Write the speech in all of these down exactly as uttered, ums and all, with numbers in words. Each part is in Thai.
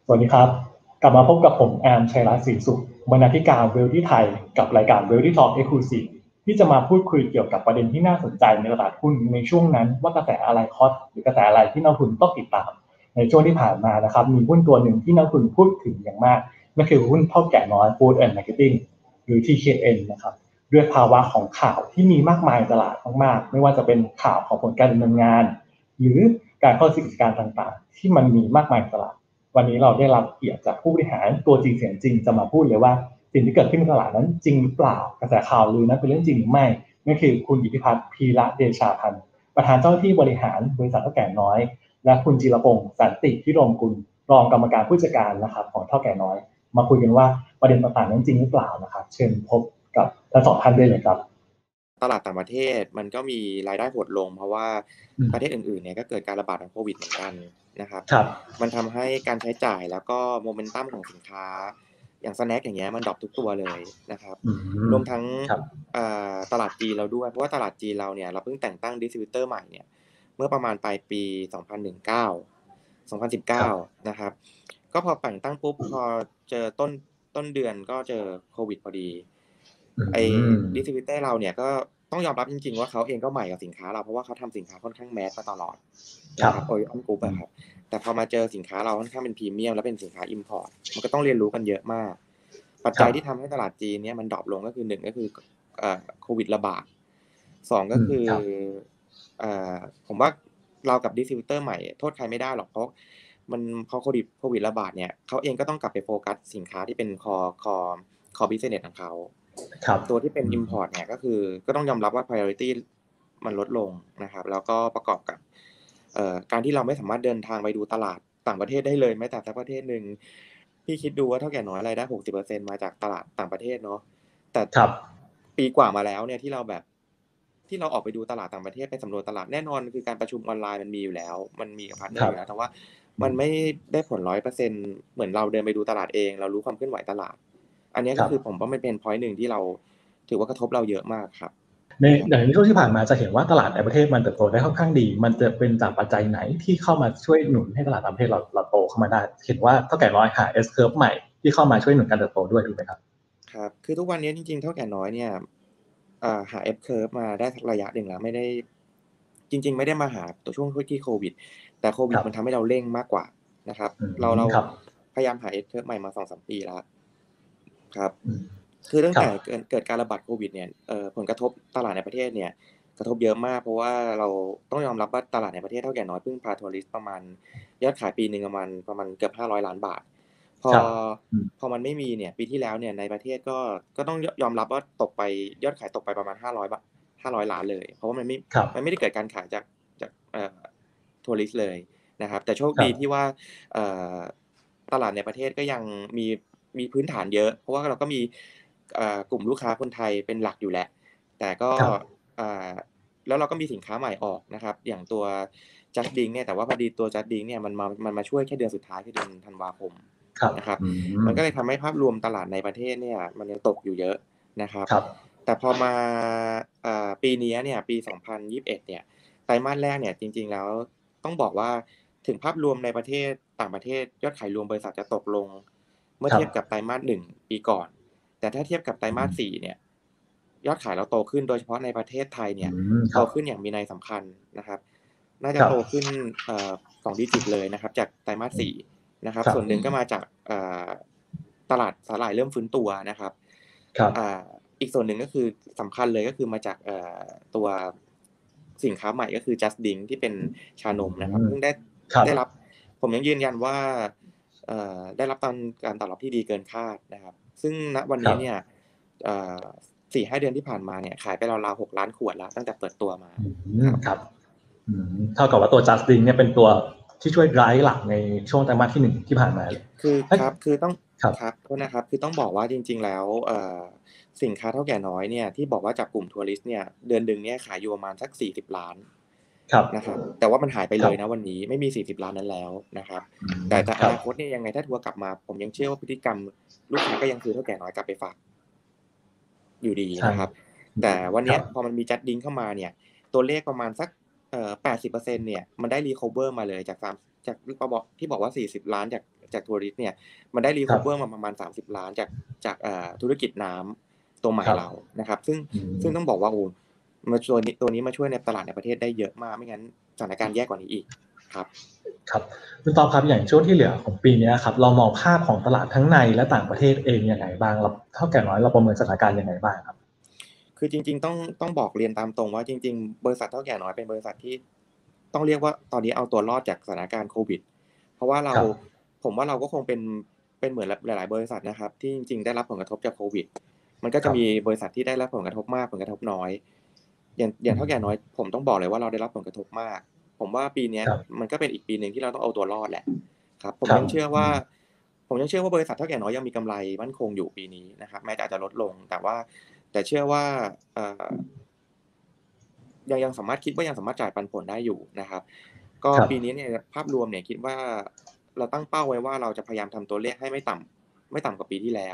สวัสดีครับกลับมาพบกับผมแอมชัยรัตน์ศรีสุขบรรณาธิการเวลที่ไทยกับรายการเวลที่ทอล์กเอ็กซ์คลูซีฟที่จะมาพูดคุยเกี่ยวกับประเด็นที่น่าสนใจในตลาดหุ้นในช่วงนั้นว่ากระแสอะไรฮอตหรือกระแสอะไรที่นักลงทุนต้องติดตามในช่วงที่ผ่านมานะครับมีหุ้นตัวหนึ่งที่นักลงทุนพูดถึงอย่างมากนั่นคือหุ้นเท่าแก่น้อย Food and Marketing หรือ ที เค เอ็น นะครับด้วยภาวะของข่าวที่มีมากมายในตลาดมากๆไม่ว่าจะเป็นข่าวของผลการดำเนินงานหรือการเข้าสู่กิจการต่างๆที่มันมีมากมายในตลาดวันนี้เราได้รับเกียรติจากผู้บริหารตัวจริงเสียงจริงจะมาพูดเลยว่าสิ่งที่เกิดขึ้นในตลาดนั้นจริงหรือเปล่ากระแสข่าวลือนั้นเป็นเรื่องจริงหรือไม่นั่นคือคุณอิทธิพัฒน์พีระเดชาพันธ์ประธานเจ้าหน้าที่บริหารบริษัทเท่าแก่น้อยและคุณจิรพงศ์สันติพิรมกุลรองกรรมการผู้จัดการนะครับของเท่าแก่น้อยมาคุยกันว่าประเด็นต่างๆนั้นจริงหรือเปล่านะครับเชิญพบกับทั้งสองท่านได้เลยครับตลาดต่างประเทศมันก็มีรายได้หดลงเพราะว่าประเทศอื่นๆเนี่ยก็เกิดการระบาดของโควิดเหมือนกันนะครับครับมันทำให้การใช้จ่ายแล้วก็โมเมนตัมของสินค้าอย่างสแน็คอย่างเงี้ยมันดรอปทุกตัวเลยนะครับรวมทั้งตลาดจีนเราด้วยเพราะว่าตลาดจีนเราเนี่ยเราเพิ่งแต่งตั้งดิสทริบิวเตอร์ใหม่เนี่ยเมื่อประมาณปลายปีสองพันสิบเก้า สองพันสิบเก้านะครับก็พอแต่งตั้งปุ๊บพอเจอต้นต้นเดือนก็เจอโควิดพอดีไอ้ดิสทริบิวเตอร์เราเนี่ยก็ต้องยอมรับจริงๆว่าเขาเองก็ใหม่กับสินค้าเราเพราะว่าเขาทำสินค้าค่อนข้างแมสมาตลอดนะครับโอริออนกรุ๊ปอะครับแต่พอมาเจอสินค้าเราค่อนข้างเป็นพรีเมียมและเป็นสินค้าอิมพอร์ตมันก็ต้องเรียนรู้กันเยอะมากปัจจัยที่ทำให้ตลาดจีนเนี่ยมันดรอปลงก็คือหนึ่งก็คือเอ่อโควิดระบาดสองก็คือเอ่อผมว่าเรากับดิสทริบิวเตอร์ใหม่โทษใครไม่ได้หรอกเพราะมันพอโควิดโควิดระบาดเนี่ยเขาเองก็ต้องกลับไปโฟกัสสินค้าที่เป็นคอคอคอบิสเนสของเขาตัวที่เป็น import เนี่ยก็คือก็ต้องยอมรับว่า priority มันลดลงนะครับแล้วก็ประกอบกับการที่เราไม่สามารถเดินทางไปดูตลาดต่างประเทศได้เลยแม้แต่สักประเทศนึงพี่คิดดูว่าเท่าแก่น้อยรายได้ หกสิบเปอร์เซ็นต์ มาจากตลาดต่างประเทศเนาะแต่ปีกว่ามาแล้วเนี่ยที่เราแบบที่เราออกไปดูตลาดต่างประเทศไปสำรวจตลาดแน่นอนคือการประชุมออนไลน์มันมีอยู่แล้วมันมีกับพาร์ทเนอร์อยู่แล้วแต่ว่ามันไม่ได้ผล ร้อยเปอร์เซ็นต์ เหมือนเราเดินไปดูตลาดเองเรารู้ความเคลื่อนไหวตลาดอันนี้ก็คือผมว่ามันเป็น point นึงที่เราถือว่ากระทบเราเยอะมากครับในอย่างในช่วงที่ผ่านมาจะเห็นว่าตลาดในประเทศมันเติบโตได้ค่อนข้างดีมันจะเป็นจากปัจจัยไหนที่เข้ามาช่วยหนุนให้ตลาดต่างประเทศเราเราโตเข้ามาได้เห็นว่าเท่าแก่น้อยหา S curve ใหม่ที่เข้ามาช่วยหนุนการเติบโตด้วยถูกไหมครับครับคือทุกวันนี้จริงๆเท่าแก่น้อยเนี่ยหา S curve มาได้สักระยะหนึ่งแล้วไม่ได้จริงๆไม่ได้มาหาตัวช่วงที่โควิดแต่โควิดมันทำให้เราเร่งมากกว่านะครับเราเราพยายามหา S curve ใหม่มา สองถึงสาม ปีแล้วครับคือตั้งแต่เกิดการระบาดโควิดเนี่ยผลกระทบตลาดในประเทศเนี่ยกระทบเยอะมากเพราะว่าเราต้องยอมรับว่าตลาดในประเทศเท่าแก่น้อยพึ่งพาทัวริสต์ประมาณยอดขายปีนึงประมาณประมาณเกือบห้าร้อยล้านบาทพอพอมันไม่มีเนี่ยปีที่แล้วเนี่ยในประเทศก็ก็ต้องยอมรับว่าตกไปยอดขายตกไปประมาณห้าร้อยบาทห้าร้อยล้านเลยเพราะว่ามันไม่มันไม่ได้เกิดการขายจากจากเอ่อทัวริสต์เลยนะครับแต่โชคดีที่ว่าเอ่อตลาดในประเทศก็ยังมีมีพื้นฐานเยอะเพราะว่าเราก็มีกลุ่มลูกค้าคนไทยเป็นหลักอยู่แหละแต่ก็แล้วเราก็มีสินค้าใหม่ออกนะครับอย่างตัว Just Drink เนี่ยแต่ว่าพอดีตัว Just Drink เนี่ยมันมามันมาช่วยแค่เดือนสุดท้ายคือเดือนธันวาคมนะครับมันก็เลยทำให้ภาพรวมตลาดในประเทศเนี่ยมันยังตกอยู่เยอะนะครับแต่พอมาปีนี้เนี่ยปีสองพันยี่สิบเอ็ดเนี่ยไตรมาสแรกเนี่ยจริงๆแล้วต้องบอกว่าถึงภาพรวมในประเทศต่างประเทศยอดขายรวมบริษัทจะตกลงเมื่อเทียบกับไตรมาสหนึ่งปีก่อนแต่ถ้าเทียบกับไตรมาสสี่เนี่ยยอดขายเราโตขึ้นโดยเฉพาะในประเทศไทยเนี่ยโตขึ้นอย่างมีนัยสำคัญนะครับน่าจะโตขึ้นสองดิจิตเลยนะครับจากไตรมาสสี่นะครับส่วนหนึ่งก็มาจากตลาดสาหร่ายเริ่มฟื้นตัวนะครับอีกส่วนหนึ่งก็คือสำคัญเลยก็คือมาจากตัวสินค้าใหม่ก็คือ Just Drink ที่เป็นชานมนะครับเพิ่งได้ได้รับผมยังยืนยันว่าได้รับการตอบรับที่ดีเกินคาดนะครับซึ่งณวันนี้เนี่ยสี่ห้าเดือนที่ผ่านมาเนี่ยขายไปราวๆหกล้านขวดแล้วตั้งแต่เปิดตัวมาครับเท่ากับว่าตัว Just Drink เนี่ยเป็นตัวที่ช่วยไดรฟ์หลักในช่วงไตรมาสที่หนึ่งที่ผ่านมาเลยคือครับคือต้องครับโทษนะครับคือต้องบอกว่าจริงๆแล้วสินค้าเท่าแก่น้อยเนี่ยที่บอกว่าจากกลุ่มทัวริสต์เนี่ยเดือนนึงเนี่ยขายอยู่ประมาณสักสี่สิบล้านนะครับแต่ว่ามันหายไปเลยนะวันนี้ไม่มีสี่สิบล้านนั้นแล้วนะครับแต่แต่อนาคตเนี่ยยังไงถ้าทัวร์กลับมาผมยังเชื่อว่าพฤติกรรมลูกค้าก็ยังซื้อเท่าแก่น้อยกลับไปฝากอยู่ดีนะครับแต่วันนี้พอมันมีจัดดิ้งเข้ามาเนี่ยตัวเลขประมาณสักเอ่อ แปดสิบเปอร์เซ็นต์ เนี่ยมันได้รีคัฟเวอร์มาเลยจากสามจากที่บอกว่าสี่สิบล้านจากจากทัวริสต์เนี่ยมันได้รีคัฟเวอร์มาประมาณสามสิบล้านจากจากเอ่อธุรกิจน้ำตัวใหม่เรานะครับซึ่งซึ่งต้องบอกว่าโอ้มาตัวนี้ตัวนี้มาช่วยในตลาดในประเทศได้เยอะมากไม่งั้นสถานการณ์แย่กว่านี้อีกครับครับคุณตอบครับอย่างช่วงที่เหลือของปีนี้ครับเรามองภาพของตลาดทั้งในและต่างประเทศเองยังไงบ้างเราเท่าแก่น้อยเราประเมินสถานการณ์ยังไงบ้างครับคือจริงๆต้องต้องบอกเรียนตามตรงว่าจริงๆบริษัทเท่าแก่น้อยเป็นบริษัทที่ต้องเรียกว่าตอนนี้เอาตัวรอดจากสถานการณ์โควิดเพราะว่าเราผมว่าเราก็คงเป็นเป็นเหมือนหลายๆบริษัทนะครับที่จริงๆได้รับผลกระทบจากโควิดมันก็จะมีบริษัทที่ได้รับผลกระทบมากผลกระทบน้อยอย่างอย่างเท่าแก่น้อยผมต้องบอกเลยว่าเราได้รับผลกระทบมากผมว่าปีนี้มันก็เป็นอีกปีนึงที่เราต้องเอาตัวรอดแหละครับผมยังเชื่อว่าผมยังเชื่อว่าบริษัทเท่าแก่น้อยยังมีกำไรมั่นคงอยู่ปีนี้นะครับแม้จะอาจจะลดลงแต่ว่าแต่เชื่อว่ายังยังสามารถคิดว่ายังสามารถจ่ายปันผลได้อยู่นะครับก็ปีนี้เนี่ยภาพรวมเนี่ยคิดว่าเราตั้งเป้าไว้ว่าเราจะพยายามทำตัวเลขให้ไม่ต่ำไม่ต่ำกว่าปีที่แล้ว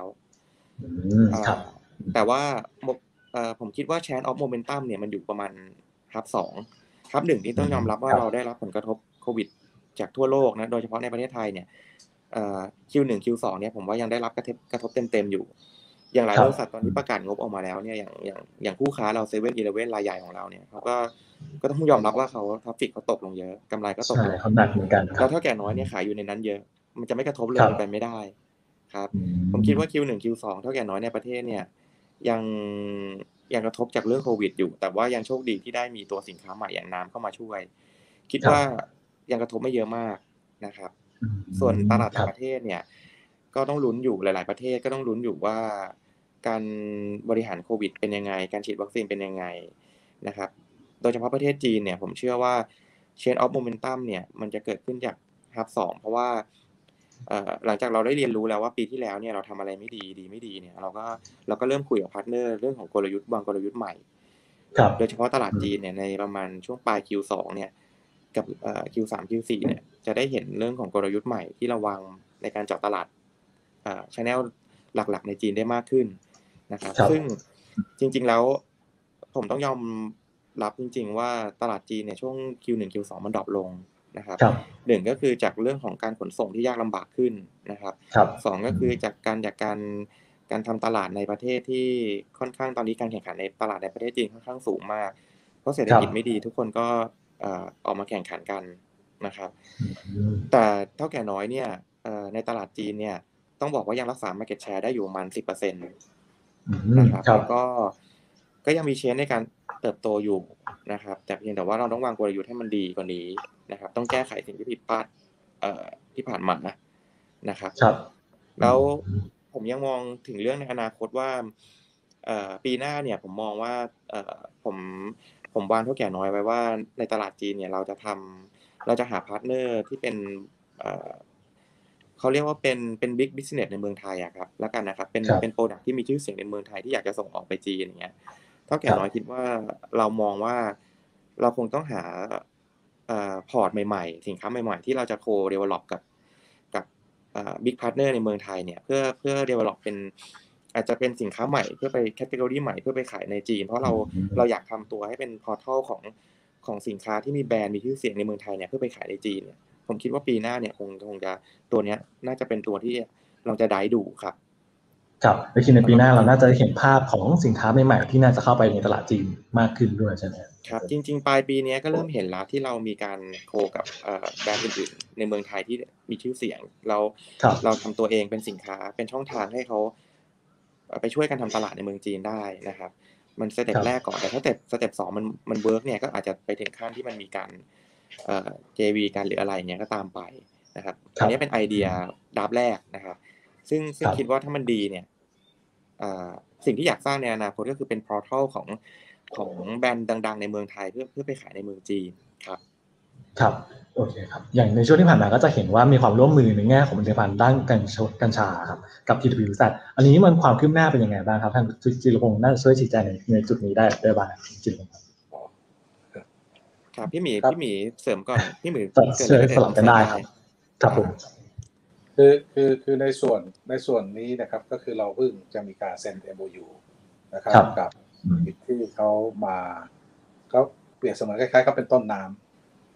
แต่ว่าผมคิดว่า Chance of Momentum เนี่ยมันอยู่ประมาณฮับสองฮับหนึ่งที่ต้องยอมรับว่าเราได้รับผลกระทบโควิดจากทั่วโลกนะโดยเฉพาะในประเทศไทยเนี่ย คิว หนึ่ง คิว สอง เนี่ยผมว่ายังได้รับกระทบกระทบเต็มๆอยู่อย่างหลายบริษัทตอนนี้ประกาศงบออกมาแล้วเนี่ยอย่างอย่างอย่างคู่ค้าเรา เซเว่น อีเลฟเว่น รายใหญ่ของเราเนี่ยเขาก็ก็ต้องยอมรับว่าเขาทราฟฟิกเขาตกลงเยอะกำไรก็ตกลงหนักเหมือนกันแล้วเท่าแก่น้อยเนี่ยขายอยู่ในนั้นเยอะมันจะไม่กระทบเลยเป็นไปไม่ได้ครับผมคิดว่า คิว หนึ่ง คิว สอง เท่าแก่น้อยในประเทศเนี่ยยังยังกระทบจากเรื่องโควิดอยู่แต่ว่ายังโชคดีที่ได้มีตัวสินค้าใหม่อย่างน้ำเข้ามาช่วยคิดว่ายังกระทบไม่เยอะมากนะครับส่วนตลาดต่างประเทศเนี่ยก็ต้องลุ้นอยู่หลายๆประเทศก็ต้องลุ้นอยู่ว่าการบริหารโควิดเป็นยังไงการฉีดวัคซีนเป็นยังไงนะครับโดยเฉพาะประเทศจีนเนี่ยผมเชื่อว่า Change of Momentum เนี่ยมันจะเกิดขึ้นจากฮับสองเพราะว่าหลังจากเราได้เรียนรู้แล้วว่าปีที่แล้วเนี่ยเราทำอะไรไม่ดีดีไม่ดีเนี่ยเราก็เราก็เริ่มคุยกับพาร์ทเนอร์เรื่องของกลยุทธ์วางกลยุทธ์ใหม่โดยเฉพาะตลาดจีนเนี่ยในประมาณช่วงปลาย คิว สอง เนี่ยกับ คิว สาม คิว สี่ เนี่ยจะได้เห็นเรื่องของกลยุทธ์ใหม่ที่เราวางในการเจาะตลาดอ่า channel หลักๆในจีนได้มากขึ้นนะครับซึ่งจริงๆแล้วผมต้องยอมรับจริงๆว่าตลาดจีนเนี่ยช่วง คิว หนึ่ง คิว สอง มันดรอปลงนะครับหนึ่งก็คือจากเรื่องของการขนส่งที่ยากลำบากขึ้นนะครับสองก็คือจากการจากการการทำตลาดในประเทศที่ค่อนข้างตอนนี้การแข่งขันในตลาดในประเทศจีนค่อนข้างสูงมากเพราะเศรษฐกิจไม่ดีทุกคนก็ออกมาแข่งขันกันนะครับแต่เท่าแก่น้อยเนี่ยในตลาดจีนเนี่ยต้องบอกว่ายังรักษา market share ได้อยู่ประมาณ สิบเปอร์เซ็นต์ นะครับแล้วก็ก็ยังมีเชนในการเติบโตอยู่นะครับแต่เพียงแต่ว่าเราต้องวางกลยุทธ์ให้มันดีกว่านี้นะครับต้องแก้ไขสิ่งที่ผิดพลาดเอ่อที่ผ่านมานะครับแล้วผมยังมองถึงเรื่องในอนาคตว่าเอ่อปีหน้าเนี่ยผมมองว่าเอ่อผมผมวางเท่าแก่น้อยไว้ว่าในตลาดจีนเนี่ยเราจะทำเราจะหาพาร์ทเนอร์ที่เป็นเอ่อเขาเรียกว่าเป็นเป็นบิ๊กบิสเนสในเมืองไทยอะครับแล้วกันนะครับเป็นเป็นโปรดักต์ที่มีชื่อเสียงในเมืองไทยที่อยากจะส่งออกไปจีนอย่างเงี้ยเท่าแก่น้อยคิดว่าเรามองว่าเราคงต้องหาเอ่อพอร์ตใหม่ๆสินค้าใหม่ๆที่เราจะโคเดเวลลอปกับกับเอ่อบิ๊กพาร์ทเนอร์ในเมืองไทยเนี่ยเพื่อเพื่อเดเวลลอปเป็นอาจจะเป็นสินค้าใหม่เพื่อไปแคตตากรีใหม่เพื่อไปขายในจีนเพราะเราเราอยากทำตัวให้เป็นพอร์ทัลของของสินค้าที่มีแบรนด์มีชื่อเสียงในเมืองไทยเนี่ยเพื่อไปขายในจีนเนี่ยผมคิดว่าปีหน้าเนี่ยคงคงจะตัวเนี้ยน่าจะเป็นตัวที่เราจะได้ดูครับครับในทีในปีหน้าเราน่าจะเห็นภาพของสินค้าใหม่ๆที่น่าจะเข้าไปในตลาดจีนมากขึ้นด้วยใช่ไหมครับจริงๆปลายปีนี้ก็เริ่มเห็นแล้วที่เรามีการโคกับแบรนด์อื่นๆในเมืองไทยที่มีชื่อเสียงเราเราทำตัวเองเป็นสินค้าเป็นช่องทางให้เขาไปช่วยกันทำตลาดในเมืองจีนได้นะครับมันสเต็ปแรกก่อนแต่ถ้าสเต็ปสเต็ปสองมันมันเวิร์กเนี่ยก็อาจจะไปถึงขั้นที่มันมีการเอ่อ เจ วี กันหรืออะไรเงี้ยก็ตามไปนะครับอันนี้เป็นไอเดียดับแรกนะครับซึ่งซึ่งคิดว่าถ้ามันดีเนี่ยสิ่งที่อยากสร้างในอนาคตก็คือเป็น portal ของของแบรนด์ดังๆในเมืองไทยเพื่อเพื่อไปขายในเมืองจีนครับครับโอเคครับอย่างในช่วงที่ผ่านมาก็จะเห็นว่ามีความร่วมมือในแง่ของผลิตภัณฑ์ด้านกัญชาครับกับ ที ดับเบิลยู แซด อันนี้มันความคืบหน้าเป็นยังไงบ้างครับท่านจิรพงศ์น่าจะช่วยชี้แจงในในจุดนี้ได้ได้บ้างจริงๆครับครับพี่หมีพี่หมีเสริมก่อนพี่หมีเกิดอะไรสลับกันได้ครับครับผมคือคือคือในส่วนในส่วนนี้นะครับก็คือเราเพิ่งจะมีการเซ็น เอ็ม โอ ยู นะครับกับที่เขามาเขาเปรียบเสมือนคล้ายๆเขาเป็นต้นน้ำ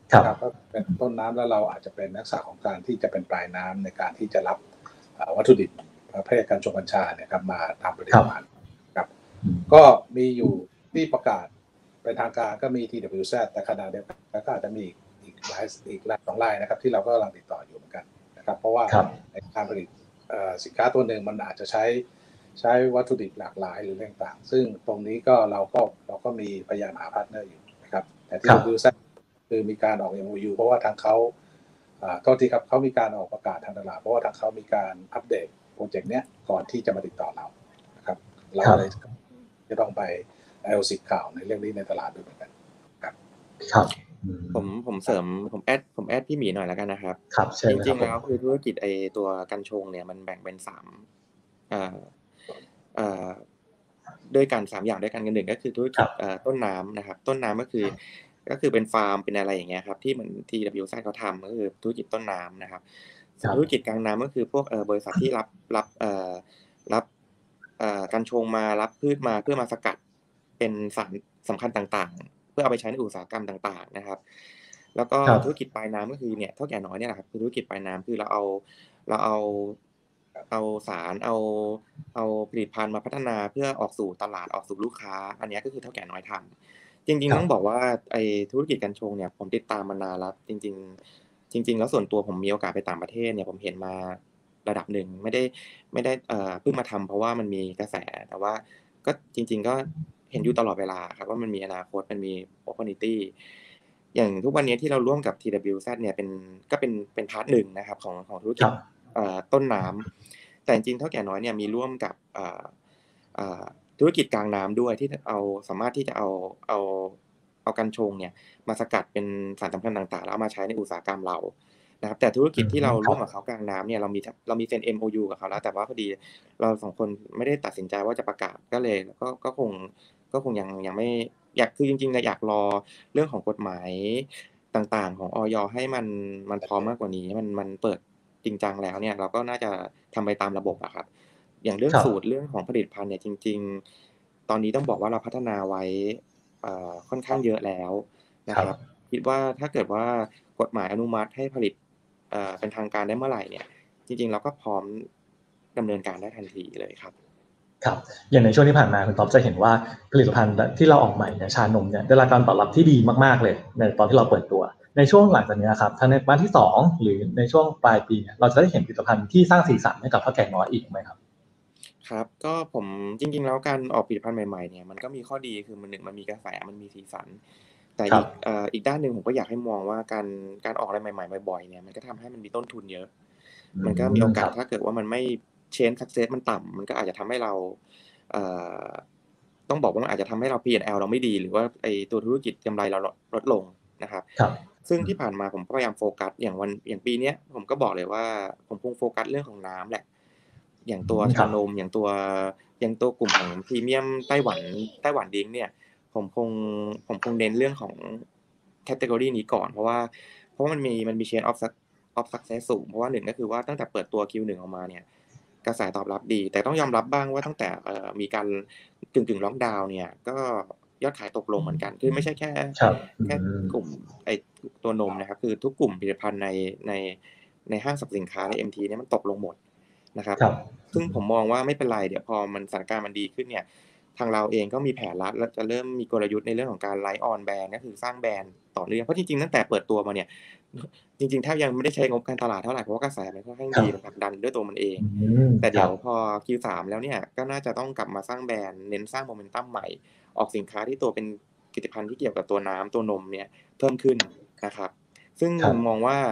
นะครับก็เป็นต้นน้ำแล้วเราอาจจะเป็นนักศึกษาของการที่จะเป็นปลายน้ำในการที่จะรับวัตถุดิบประเภทการชงกัญชาเนี่ยครับมาทำผลิตภัณฑ์ครับก็มีอยู่ที่ประกาศเป็นทางการก็มี ที ดับเบิลยู แซด แต่ขณะเดียวกันก็อาจจะมีอีกหลายอีกหลายสองรายนะครับที่เราก็กำลังติดต่ออยู่เหมือนกันนะครับเพราะว่าในการผลิตสินค้าตัวหนึ่งมันอาจจะใช้ใช้วัตถุดิบหลากหลายหรือเรื่องต่างซึ่งตรงนี้ก็เราก็เราก็มีพยายามหาพาร์ทเนอร์อยู่นะครับแต่ที่ ที ดับเบิลยู แซด คือมีการออก เอ็ม โอ ยู เพราะว่าทางเขาก็ที่ครับเขามีการออกประกาศทางตลาดเพราะว่าทางเขามีการอัปเดตโปรเจกต์เนี้ยก่อนที่จะมาติดต่อเรานะครับเราเลยจะต้องไป ไอ โอ ซี ข่าวในเรื่องนี้ในตลาดด้วยเหมือนกันครับครับผมผมเสริมผมแอดผมแอดพี่หมีหน่อยแล้วกันนะครับครับจริงๆแล้วคือธุรกิจไอตัวกัญชงเนี่ยมันแบ่งเป็นสามอ่าอ่าด้วยกันสามอย่างด้วยกันกันหนึ่งก็คือธุรกิจต้นน้ำนะครับต้นน้ำก็คือก็คือเป็นฟาร์มเป็นอะไรอย่างเงี้ยครับที่เหมือนที่ ดับเบิลยู แซด เขาทำก็คือธุรกิจต้นน้ำนะครับธุรกิจกลางน้ำก็คือพวกเอ่อบริษัทที่รับรับเอ่อรับเอ่อกัญชงมารับพืชมาเพื่อมาสกัดเป็นสารสำคัญต่างๆเพื่อเอาไปใช้ในอุตสาหกรรมต่างๆนะครับแล้วก็ธุรกิจปลายน้ำก็คือเนี่ยเท่าแก่น้อยเนี่ยแหละครับคือธุรกิจปลายน้ำคือเราเอาเราเอาเอาสารเอาเอาผลิตภัณฑ์มาพัฒนาเพื่อออกสู่ตลาดออกสู่ลูกค้าอันนี้ก็คือเท่าแก่น้อยทำจริงๆต้องบอกว่าไอ้ธุรกิจกัญชงเนี่ยผมติดตามมานานแล้วจริงๆจริงๆแล้วส่วนตัวผมมีโอกาสไปต่างประเทศเนี่ยผมเห็นมาระดับหนึ่งไม่ได้ไม่ได้เอ่อเพิ่งมาทำเพราะว่ามันมีกระแสแต่ว่าก็จริงๆก็เห็นอยู่ตลอดเวลาครับว่ามันมีอนาคตมันมี opportunity อย่างทุกวันนี้ที่เราร่วมกับ ที ดับเบิลยู แซด เนี่ยเป็นก็เป็นเป็นพาร์ทหนึ่งนะครับของของธุรกิจเอ่อต้นน้ำแต่จริงๆเท่าแก่น้อยเนี่ยมีร่วมกับเอ่อเอ่อธุรกิจกลางน้ำด้วยที่เอาสามารถที่จะเอาเอาเอากัญชงเนี่ยมาสกัดเป็นสารสำคัญต่างๆแล้วเอามาใช้ในอุตสาหกรรมเรานะครับแต่ธุรกิจที่เราร่วมกับเขากลางน้ำเนี่ยเรามีเรามีเซ็น เอ็ม โอ ยู กับเขาแล้วแต่ว่าพอดีเราสองคนไม่ได้ตัดสินใจว่าจะประกาศก็เลยก็ก็คงก็คงยังยังไม่อยากคือจริงๆอยากรอเรื่องของกฎหมายต่างๆของอย.ให้มันมันพร้อมมากกว่านี้มันมันเปิดจริงจังแล้วเนี่ยเราก็น่าจะทำไปตามระบบอะครับอย่างเรื่องสูตรเรื่องของผลิตภัณฑ์เนี่ยจริงๆตอนนี้ต้องบอกว่าเราพัฒนาไว้ค่อนข้างเยอะแล้วนะครับคิดว่าถ้าเกิดว่ากฎหมายอนุมัติให้ผลิตเป็นทางการได้เมื่อไหร่เนี่ยจริงๆเราก็พร้อมดำเนินการได้ทันทีเลยครับครับอย่างในช่วงที่ผ่านมาคุณท็อปจะเห็นว่าผลิตภัณฑ์ที่เราออกใหม่เนี่ยชานมเนี่ยได้รับการตอบรับที่ดีมากๆเลยในตอนที่เราเปิดตัวในช่วงหลังจากนี้ครับทั้งในวันที่สองหรือในช่วงปลายปีเนี่ยเราจะได้เห็นผลิตภัณฑ์ที่สร้างสีสันให้กับเฒ่าแก่น้อยอีกไหมครับครับก็ผมจริงๆแล้วการออกผลิตภัณฑ์ใหม่ๆเนี่ยมันก็มีข้อดีคือมันหนึ่งมันมีกระแสมันมีสีสันแต่อีกเอ่ออีกด้านนึงผมก็อยากให้มองว่าการการออกอะไรใหม่ๆบ่อยๆเนี่ยมันก็ทำให้มันมีต้นทุนเยอะมันก็มีโอกาสถ้าเกิดว่ามันไม่เชนซักเซสมันต่ำมันก็อาจจะทำให้เราเอ่อต้องบอกว่ามันอาจจะทำให้เรา พี แอนด์ แอล เราไม่ดีหรือว่าไอ้ตัวธุรกิจกำไรเราลดลงนะครับซึ่งที่ผ่านมาผมก็พยายามโฟกัสอย่างวันอย่างปีนี้ผมก็บอกเลยว่าผมคงโฟกัสเรื่องของน้ำแหละอย่างตัวชานมอย่างตัวอย่างตัวกลุ่มของพรีเมียมไต้หวันไต้หวันดิ้งเนี่ยผมคงผมคงเน้นเรื่องของแคตตากรีนี้ก่อนเพราะว่าเพราะมันมีมันมี chain of of success สูงเพราะว่าหนึ่งก็คือว่าตั้งแต่เปิดตัว คิว หนึ่ง ออกมาเนี่ยกระแสตอบรับดีแต่ต้องยอมรับบ้างว่าตั้งแต่มีการกึ่งๆล็อกดาวน์เนี่ยก็ยอดขายตกลงเหมือนกันคือไม่ใช่แค่แค่กลุ่มไอ้ตัวนมนะครับคือทุกกลุ่มผลิตภัณฑ์ในในในห้างสรรพสินค้าใน เอ็ม ที เนี่ยมันตกลงหมดนะครับซึ่งผมมองว่าไม่เป็นไรเดี๋ยวพอมันสถานการณ์มันดีขึ้นเนี่ยทางเราเองก็มีแผนรัดแล้วจะเริ่มมีกลยุทธ์ในเรื่องของการไลฟ์ออนแบรนด์ก็คือสร้างแบรนด์ต่อเนื่องเพราะจริงๆตั้งแต่เปิดตัวมาเนี่ยจริงๆแทบยังไม่ได้ใช้งบการตลาดเท่าไหร่เพราะว่ากระแสมันค่อนข้างดีมันผลักดันด้วยตัวมันเองแต่เดี๋ยวพอ คิว สาม แล้วเนี่ยก็น่าจะต้องกลับมาสร้างแบรนด์เน้นสร้างโมเมนตัมใหม่ออกสินค้าที่ตัวเป็นผลิตภัณฑ์ที่เกี่ยวกับตัวน้ำตัวนมเนี่ยเพิ่มขึ้นนะครับซึ่งมองว่า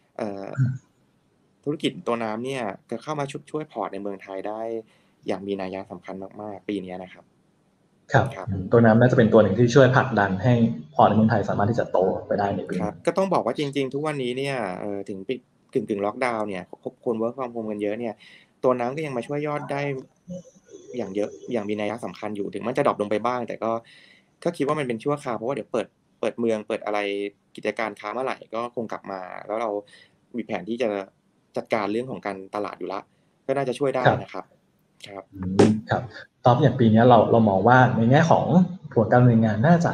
ธุรกิจตัวน้ำเนี่ยจะเข้ามาช่วยพอร์ตในเมืองไทยได้อย่างมีนัยสำคัญมากๆปีนี้นะครับครับตัวน้ำน่าจะเป็นตัวหนึ่งที่ช่วยผลักดันให้พอร์ตในเมืองไทยสามารถที่จะโตไปได้ในปีนี้ก็ต้องบอกว่าจริงๆทุกวันนี้เนี่ยถึงปิดกึ่งๆล็อกดาวน์เนี่ยคนเวิร์คฟรอมโฮมกันเยอะเนี่ยตัวน้ำก็ยังมาช่วยยอดได้อย่างเยอะอย่างมีนัยสำคัญอยู่ถึงมันจะดรอปลงไปบ้างแต่ก็ก็คิดว่ามันเป็นชั่วคราวเพราะว่าเดี๋ยวเปิดเปิดเมืองเปิดอะไรกิจการค้าเมื่อไหร่ก็คงกลับมาแล้วเรามีแผนที่จะจัดการเรื่องของการตลาดอยู่ละก็น่าจะช่วยได้นะครับครับครับตอนอย่างปีนี้เราเรามองว่าในแง่ของผลการดำเนินงานน่าจะ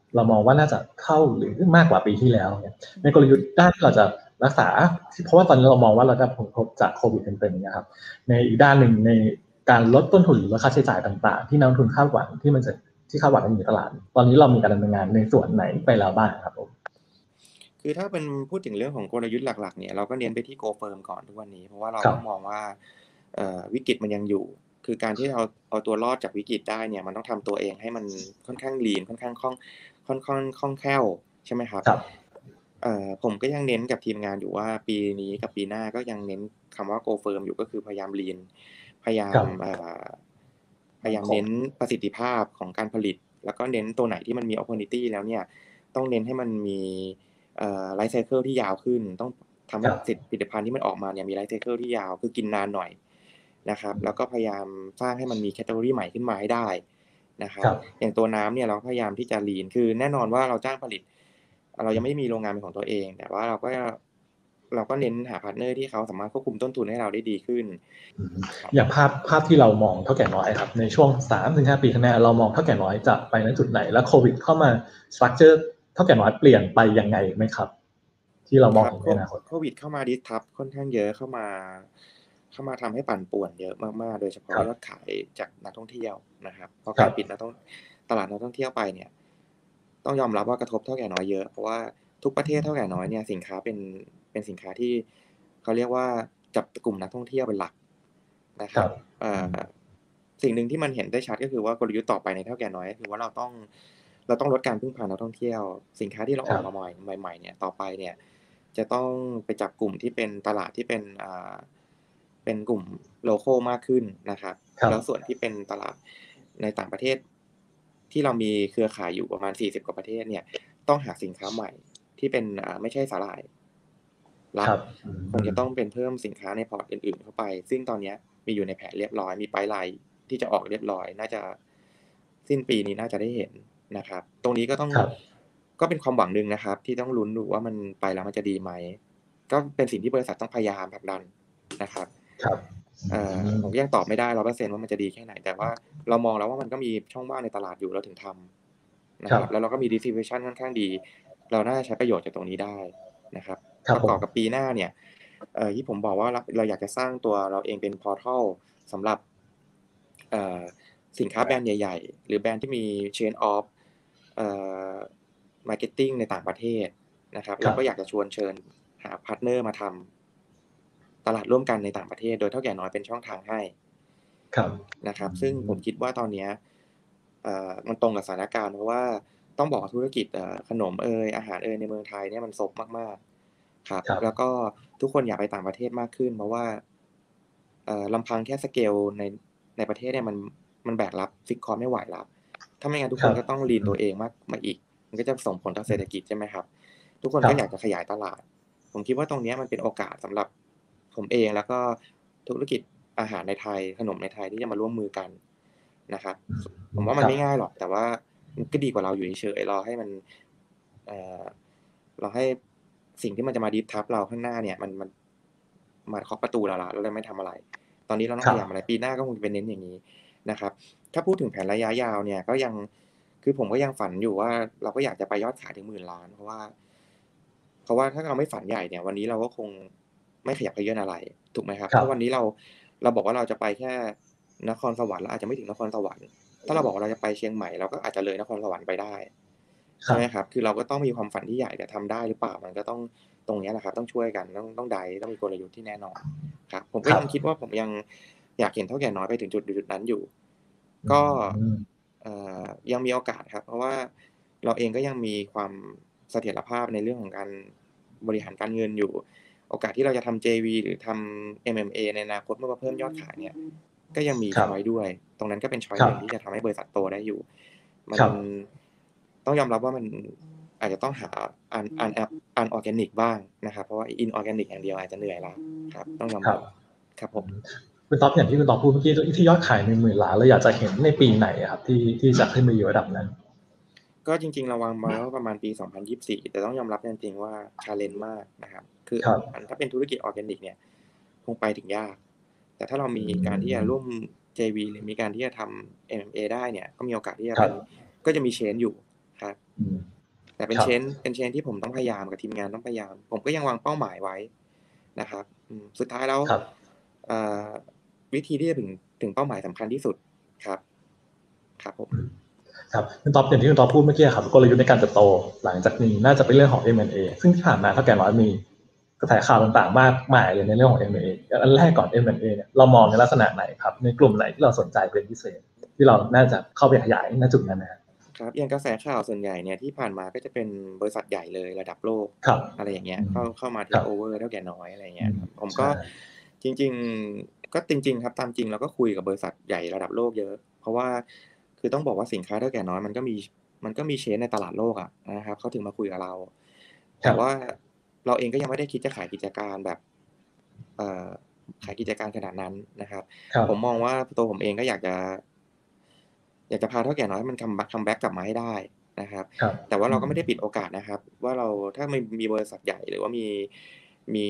เรามองว่าน่าจะเท่าหรือมากกว่าปีที่แล้วเนี่ยในกลยุทธ์ด้านที่เราจะรักษาเพราะว่าตอนนี้เรามองว่าเราได้ผลกระทบจากโควิดเต็มๆนะครับในอีกด้านหนึ่งในการลดต้นทุนหรือลดค่าใช้จ่ายต่างๆที่นักลงทุนคาดหวังที่มันจะที่คาดหวังในตลาดตอนนี้เรามีการดำเนินงานในส่วนไหนไปแล้วบ้างครับผมคือถ้าเป็นพูดถึงเรื่องของกลยุทธ์หลักๆเนี่ยเราก็เน้นไปที่ Go Firm ก่อนทุกวันนี้เพราะว่าเราก็มองว่าวิกฤตมันยังอยู่คือการที่เราเอาตัวรอดจากวิกฤตได้เนี่ยมันต้องทำตัวเองให้มันค่อนข้างลีนค่อนข้างคล่องค่อนข้างคล่องแคล่วใช่ไหมครับผมก็ยังเน้นกับทีมงานอยู่ว่าปีนี้กับปีหน้าก็ยังเน้นคำว่า Go Firm อยู่ก็คือพยายามลีนพยายามพยายามเน้นประสิทธิภาพของการผลิตแล้วก็เน้นตัวไหนที่มันมี opportunity แล้วเนี่ยต้องเน้นให้มันมีไลฟ์ไซเคิลที่ยาวขึ้นต้องทำให้ผลิตภัณฑ์ที่มันออกมาเนี่ยมีไลฟ์ไซเคิลที่ยาวคือกินนานหน่อยนะครับแล้วก็พยายามสร้างให้มันมีแคตตาล็อกใหม่ขึ้นมาให้ได้นะครับอย่างตัวน้ำเนี่ยเราพยายามที่จะลีนคือแน่นอนว่าเราจ้างผลิตเรายังไม่มีโรงงานเป็นของตัวเองแต่ว่าเราก็เราก็เน้นหาพาร์ทเนอร์ที่เขาสามารถควบคุมต้นทุนให้เราได้ดีขึ้นอย่างภาพภาพที่เรามองเท่าแก่น้อยครับในช่วง สามถึงห้า ปีข้างหน้าเรามองเท่าแก่น้อยจะไปในจุดไหนแล้วโควิดเข้ามาสตรัคเจอร์เท่าแก่น้อยเปลี่ยนไปยังไงไหมครับที่เรามองในอนาคตโควิดเข้ามาดิสทับค่อนข้างเยอะเข้ามาเข้ามาทำให้ปั่นป่วนเยอะมากๆโดยเฉพาะยอดขายจากนักท่องเที่ยวนะครับพอการปิดนักท่องตลาดนักท่องเที่ยวไปเนี่ยต้องยอมรับว่ากระทบเท่าแก่น้อยเยอะเพราะว่าทุกประเทศเท่าแก่น้อยเนี่ยสินค้าเป็นเป็นสินค้าที่เขาเรียกว่าจับกลุ่มนักท่องเที่ยวเป็นหลักนะครับสิ่งหนึ่งที่มันเห็นได้ชัดก็คือว่ากลยุทธ์ต่อไปในเท่าแก่น้อยคือว่าเราต้องเราต้องลดการพึ่งพานักท่องเที่ยวสินค้าที่เราออกมาใหม่ใหม่เนี่ยต่อไปเนี่ยจะต้องไปจับกลุ่มที่เป็นตลาดที่เป็นอ่าเป็นกลุ่มโลคอลมากขึ้นนะครับแล้วส่วนที่เป็นตลาดในต่างประเทศที่เรามีเครือข่ายอยู่ประมาณสี่สิบกว่าประเทศเนี่ยต้องหาสินค้าใหม่ที่เป็นอ่าไม่ใช่สาหร่ายรับคงจะต้องเป็นเพิ่มสินค้าในพอร์ตอื่นๆเข้าไปซึ่งตอนนี้มีอยู่ในแผนเรียบร้อยมีไพป์ไลน์ที่จะออกเรียบร้อยน่าจะสิ้นปีนี้น่าจะได้เห็นนะครับตรงนี้ก็ต้องก็เป็นความหวังหนึ่งนะครับที่ต้องลุ้นดูว่ามันไปแล้วมันจะดีไหมก็เป็นสิ่งที่บริษัทต้องพยายามผลักดันนะครับครับผมยังตอบไม่ได้ ร้อยเปอร์เซ็นต์ ว่ามันจะดีแค่ไหนแต่ว่าเรามองแล้วว่ามันก็มีช่องว่างในตลาดอยู่เราถึงทำนะครับแล้วเราก็มี distribution ค่อนข้างดีเราน่าจะใช้ประโยชน์จากตรงนี้ได้นะครับประกอบกับปีหน้าเนี่ยที่ผมบอกว่าเราอยากจะสร้างตัวเราเองเป็น portal สำหรับสินค้าแบรนด์ใหญ่ๆหรือแบรนด์ที่มี chain of marketing ในต่างประเทศนะครับเราก็อยากจะชวนเชิญหาพาร์ทเนอร์มาทำตลาดร่วมกันในต่างประเทศโดยเท่าแก่น้อยเป็นช่องทางให้นะครับซึ่งผมคิดว่าตอนนี้มันตรงกับสถานการณ์เพราะว่าต้องบอกธุรกิจขนมเอยอาหารเอยในเมืองไทยเนี่ยมันซบมากๆครับแล้วก็ทุกคนอยากไปต่างประเทศมากขึ้นเพราะว่าลำพังแค่สเกลในในประเทศเนี่ยมันมันแบกรับฟิกคอร์ไม่ไหวแล้วถ้าไม่งั้นทุกคนก็ต้องลีนตัวเองมากมาอีกมันก็จะส่งผลต่อเศรษฐกิจใช่ไหมครับทุกคนก็อยากจะขยายตลาดผมคิดว่าตรงนี้มันเป็นโอกาสสำหรับผมเองแล้วก็ธุรกิจอาหารในไทยขนมในไทยที่จะมาร่วมมือกันนะครับผมว่ามันไม่ง่ายหรอกแต่ว่ามันก็ดีกว่าเราอยู่เฉยๆรอให้มันเอ่อเราให้สิ่งที่มันจะมาดิฟทับเราข้างหน้าเนี่ยมันมันมาเคาะประตูเราละแล้วเราไม่ทำอะไรตอนนี้เราต้องพยายามอะไรปีหน้าก็คงจะเป็นเน้นอย่างนี้นะครับถ้าพูดถึงแผนระยะยาวเนี่ยก็ยังคือผมก็ยังฝันอยู่ว่าเราก็อยากจะไปยอดขายถึงหมื่นล้านเพราะว่าเพราะว่าถ้าเราไม่ฝันใหญ่เนี่ยวันนี้เราก็คงไม่ขยับเขยื้อนอะไรถูกไหมครับเพราะวันนี้เราเราบอกว่าเราจะไปแค่นครสวรรค์เราอาจจะไม่ถึงนครสวรรค์ถ้าเราบอกว่าเราจะไปเชียงใหม่เราก็อาจจะเลยนครสวรรค์ไปได้ใช่ไหมครับคือเราก็ต้องมีความฝันที่ใหญ่แต่ทำได้หรือเปล่ามันก็ต้องตรงนี้แหละครับต้องช่วยกันต้องต้องใดต้องมีกลยุทธ์ที่แน่นอนครับผมก็ยังคิดว่าผมยังอยากเห็นเท่าแก่น้อยไปถึงจุดจุดนั้นอยู่ก็ยังมีโอกาสครับเพราะว่าเราเองก็ยังมีความเสถียรภาพในเรื่องของการบริหารการเงินอยู่โอกาสที่เราจะทำ เจ วี หรือทำ เอ็ม เอ็ม เอ ในอนาคตเมื่อมาเพิ่มยอดขายเนี่ยก็ยังมีช้อยด้วยตรงนั้นก็เป็นช้อยหนึ่งที่จะทำให้บริษัทโตได้อยู่มันต้องยอมรับว่ามันอาจจะต้องหาอันอันแอปอันออร์แกนิกบ้างนะครับเพราะว่าอินออร์แกนิกอย่างเดียวอาจจะเหนื่อยแล้วครับต้องยอมรับครับผมคุณต๊อบอย่างที่คุณต๊อบพูดเมื่อกี้ที่ยอดขายหนึ่งหมื่นล้านเราอยากจะเห็นในปีไหนครับที่ที่จะขึ้นไปอยู่ระดับนั้นก็จริงๆเราวางมาว่าประมาณปีสองพันยี่สิบสี่แต่ต้องยอมรับจริงๆว่าชาเลนจ์มากนะครับคือถ้าเป็นธุรกิจออร์แกนิกเนี่ยคงไปถึงยากแต่ถ้าเรามีการที่จะร่วม เจ วี หรือมีการที่จะทำ เอ็ม เอ็ม เอ ได้เนี่ยก็มีโอกาสที่จะเป็นก็จะมีเชนอยู่ครับแต่เป็นเชนเป็นเชนที่ผมต้องพยายามกับทีมงานต้องพยายามผมก็ยังวางเป้าหมายไว้นะครับสุดท้ายแล้ววิธีที่จะถึงถึงเป้าหมายสำคัญที่สุดครับครับผมครับคุณต๊อบอย่างที่คุณต๊อบพูดเมื่อกี้ครับกลยุทธ์ในการเติบโตหลังจากนี้น่าจะเป็นเรื่องของ เอ็ม แอนด์ เอ ซึ่งที่ผ่านมาเท่าแก่น้อยมีกระแสข่าวต่างๆมากมายเลยในเรื่องของ เอ็ม แอนด์ เอ อันแรกก่อน เอ็ม แอนด์ เอ เนี่ยเรามองในลักษณะไหนครับในกลุ่มไหนที่เราสนใจเป็นพิเศษที่เราน่าจะเข้าไปขยายณจุดนั้นนะครับอย่างกระแสข่าวส่วนใหญ่เนี่ยที่ผ่านมาก็จะเป็นบริษัทใหญ่เลยระดับโลกอะไรอย่างเงี้ยเข้าเข้ามาเทคโอเวอร์เท่าแก่น้อยอะไรเงี้ยผมก็จริงๆก็จริงๆครับตามจริงเราก็คุยกับบริษัทใหญ่ระดับโลกเยอะเพราะว่าคือต้องบอกว่าสินค้าเท่าแก่น้อยมันก็มีมันก็มีเชนในตลาดโลกอ่ะนะครับเขาถึงมาคุยกับเราแต่ว่าเราเองก็ยังไม่ได้คิดจะขายกิจการแบบเอ่อขายกิจการขนาดนั้นนะครับผมมองว่าตัวผมเองก็อยากจะอยากจะพาเท่าแก่น้อยมันคัมคัมแบ็กกลับมาให้ได้นะครับแต่ว่าเราก็ไม่ได้ปิดโอกาสนะครับว่าเราถ้าไม่มีบริษัทใหญ่หรือว่ามีมี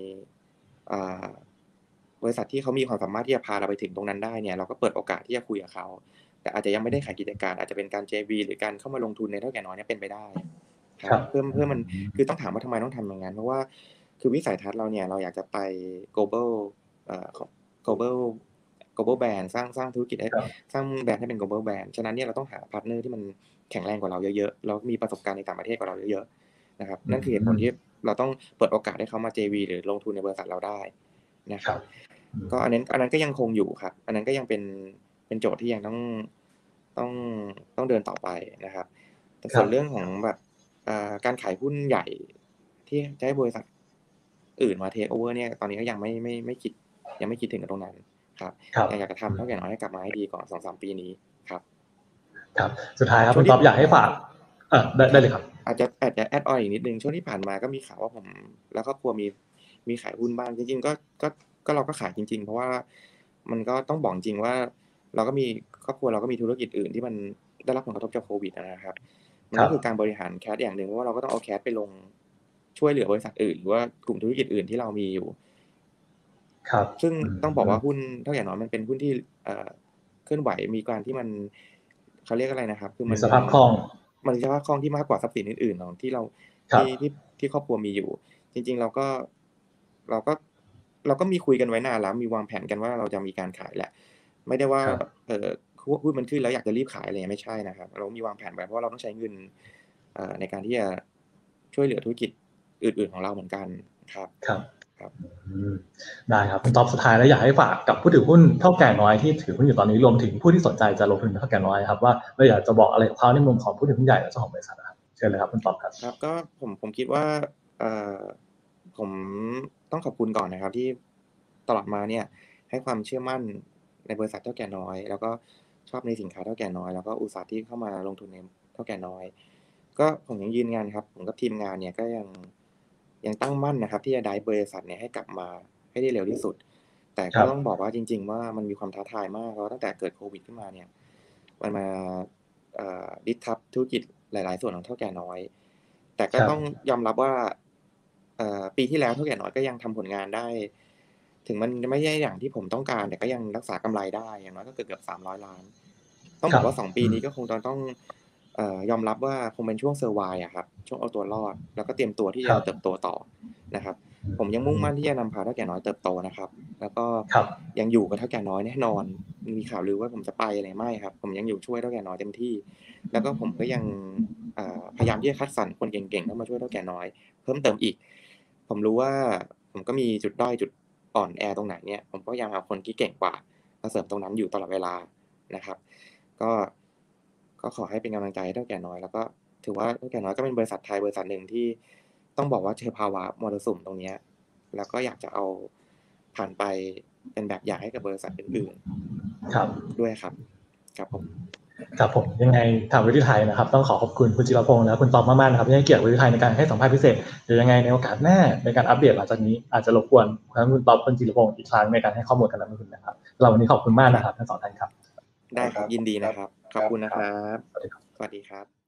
บริษัทที่เขามีความสามารถที่จะพาเราไปถึงตรงนั้นได้เนี่ยเราก็เปิดโอกาสที่จะคุยกับเขาแต่อาจจะยังไม่ได้ขายกิจการอาจจะเป็นการ เจ วี หรือการเข้ามาลงทุนในเท่าแก่น้อยเนี่ยเป็นไปได้ครับเพื่อเพื่อมันคือต้องถามว่าทำไมต้องทำอย่างนั้นเพราะว่าคือวิสัยทัศน์เราเนี่ยเราอยากจะไป global เอ่อ global global brand สร้างสร้างธุรกิจให้สร้างแบรนด์ให้เป็น global brand ฉะนั้นเนี่ยเราต้องหาพาร์ทเนอร์ที่มันแข็งแรงกว่าเราเยอะๆแล้วมีประสบการณ์ในต่างประเทศกว่าเราเยอะๆนะครับนั่นคือเหตุผลที่เราต้องเปิดโอกาสให้เขามา เจ วี หรือลงทุนในบริษัทเราได้นะครับก็อันนั้นอันนั้นก็ยังคงอยู่ครับอันนั้นก็ยังเป็นเป็นโจทย์ที่ยังต้องต้องต้องเดินต่อไปนะครับแต่ส่วนเรื่องของแบบการขายหุ้นใหญ่ที่จะให้บริษัทอื่นมาเทคโอเวอร์เนี่ยตอนนี้ก็ยังไม่ไม่ไม่คิดยังไม่คิดถึงตรงนั้นครับยังอยากจะทำเท่าแก่น้อยให้กลับมาให้ดีก่อน สองถึงสาม ปีนี้ครับครับสุดท้ายครับคุณต๊อบอยากให้ฝากเอ่อได้ได้เลยครับอาจจะอาจจะแอดออนอีกนิดนึงช่วงที่ผ่านมาก็มีข่าวว่าผมแล้วครอบครัวมีมีขายหุ้นบ้างจริงๆก็ก็ก็เราก็ขายจริงๆเพราะว่ามันก็ต้องบอกจริงว่าเราก็มีครอบครัวเราก็มีธุรกิจอื่นที่มันได้รับผลกระทบจากโควิดนะครับมันก็คือการบริหารแคชอย่างหนึ่งเพราะว่าเราก็ต้องเอาแคชไปลงช่วยเหลือบริษัทอื่นหรือว่ากลุ่มธุรกิจอื่นที่เรามีอยู่ครับซึ่งต้องบอกว่าหุ้นเท่าอย่างน้อยมันเป็นหุ้นที่เอ่อเคลื่อนไหวมีการที่มันเขาเรียกอะไรนะครับคือมันสภาพคล่องมันสภาพคล่องที่มากกว่าทรัพย์สินอื่นๆของที่เราที่ที่ที่ครอบครัวมีอยู่จริงๆเราก็เราก็เราก็มีคุยกันไว้นานแล้วมีวางแผนกันว่าเราจะมีการขายแหละไม่ได้ว่าเอ่อหุ้นมันขึ้นแล้วอยากจะรีบขายอะไรไม่ใช่นะครับเรามีวางแผนไว้เพราะว่าเราต้องใช้เงินเอ่อในการที่จะช่วยเหลือธุรกิจอื่นๆของเราเหมือนกันครับครับครับได้ครับคุณต๊อบสุดท้ายแล้วอยากให้ฝากกับผู้ถือหุ้นเท่าแก่น้อยที่ถือหุ้นอยู่ตอนนี้รวมถึงผู้ที่สนใจจะลงทุนเท่าแก่น้อยครับว่าเราอยากจะบอกอะไรกับเขาในมุมของผู้ถือหุ้นใหญ่และเจ้าของบริษัทครับเชิญเลยครับคุณต๊อบครับครับก็ผมผมคิดว่าเอ่อผมต้องขอบคุณก่อนนะครับที่ตลอดมาเนี่ยให้ความเชื่อมั่นในบริษัทเท่าแก่น้อยแล้วก็ชอบในสินค้าเท่าแก่น้อยแล้วก็อุตสาหที่เข้ามาลงทุนในเท่าแก่น้อยก็ผมยังยืนยันครับผมกับทีมงานเนี่ยก็ยังยังตั้งมั่นนะครับที่จะได้บริษัทเนี่ยให้กลับมาให้ได้เร็วที่สุดแต่ก็ต้องบอกว่าจริงๆว่ามันมีความท้าทายมากเพราะตั้งแต่เกิดโควิดขึ้นมาเนี่ยมันมาดิสทับธุรกิจหลายๆส่วนของเท่าแก่น้อยแต่ก็ต้องยอมรับว่าปีที่แล้วเท่าแก่น้อยก็ยังทำผลงานได้ถึงมันไม่ใช่อย่างที่ผมต้องการแต่ก็ยังรักษากำไรได้อย่างน้อยก็เกือบๆสามร้อยล้านต้องบอกว่าสองปีนี้ก็คงต้องต้องเอ่อยอมรับว่าคงเป็นช่วงเซอร์ไวอ่ะครับช่วงเอาตัวรอดแล้วก็เตรียมตัวที่จะเติบโตต่อนะครับผมยังมุ่งมั่นที่จะนำพาเท่าแก่น้อยเติบโตนะครับแล้วก็ยังอยู่กับเท่าแก่น้อยแน่นอนมีข่าวลือว่าผมจะไปอะไรไม่ครับผมยังอยู่ช่วยเท่าแก่น้อยเต็มที่แล้วก็ผมก็ยังพยายามที่จะคัดสรรคนเก่งๆเข้ามาช่วยเท่าแก่น้อยเพิ่มเติมอีกผมรู้ว่าผมก็มีจุดด้อยจุดอ่อนแอตรงไหนเนี่ยผมก็พยายามหาคนที่เก่งกว่ามาเสริมตรงนั้นอยู่ตลอดเวลานะครับก็ก็ขอให้เป็นกำลังใจเท่าแก่น้อยแล้วก็ถือว่าเท่าแก่น้อยก็เป็นบริษัทไทยบริษัทหนึ่งที่ต้องบอกว่าเจอภาวะมรสุมตรงนี้แล้วก็อยากจะเอาผ่านไปเป็นแบบอย่างให้กับบริษัทอื่นๆครับด้วยครับครับผมครับผมยังไงทางวิทยาไทยนะครับต้องขอขอบคุณคุณจิรพงษ์และคุณตอบมากๆนะครับที่ให้เกียรติวิทยาไทยในการให้สัมภาษณ์พิเศษเดี๋ยวยังไงในโอกาสหน้าในการอัปเดตหลังจากนี้อาจจะรบกวนทั้งคุณตอบคุณจิรพงษ์อีกครั้งในการให้ข้อมูลกันนะคุณนะครับเราวันนี้ขอบคุณมากนะครับทั้งสองท่านครับได้ครับยินดีนะครับขอบคุณนะครับสวัสดีครับ